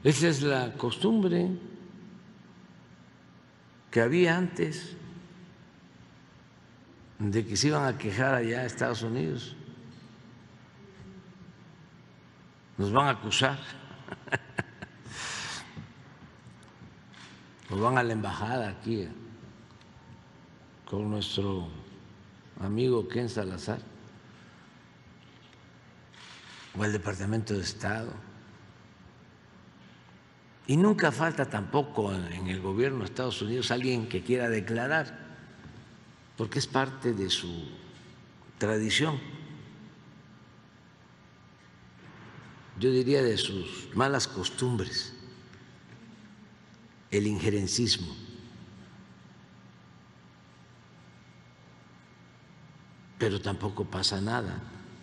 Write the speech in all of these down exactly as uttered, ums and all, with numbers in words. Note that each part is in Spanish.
Esa es la costumbre que había antes, de que se iban a quejar allá a Estados Unidos. Nos van a acusar, nos van a la embajada aquí con nuestro amigo Ken Salazar, o al Departamento de Estado. Y nunca falta tampoco en el gobierno de Estados Unidos alguien que quiera declarar, porque es parte de su tradición, yo diría de sus malas costumbres, el injerencismo. Pero tampoco pasa nada.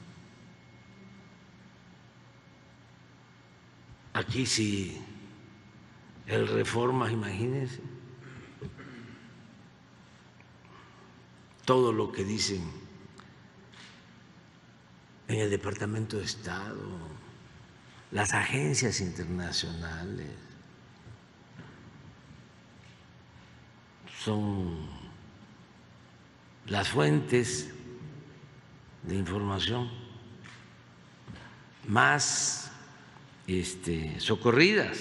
Aquí sí, el Reforma, imagínense, todo lo que dicen en el Departamento de Estado, las agencias internacionales, son las fuentes de información más este, socorridas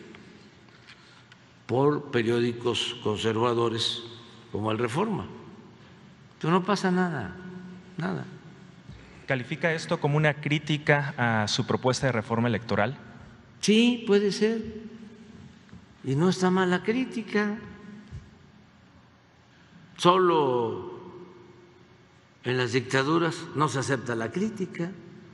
por periódicos conservadores como el Reforma. Entonces no pasa nada, nada. ¿Califica esto como una crítica a su propuesta de reforma electoral? Sí, puede ser. Y no está mal la crítica. Solo en las dictaduras no se acepta la crítica,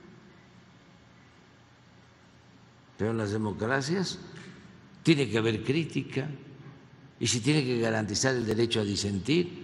pero en las democracias tiene que haber crítica y se tiene que garantizar el derecho a disentir.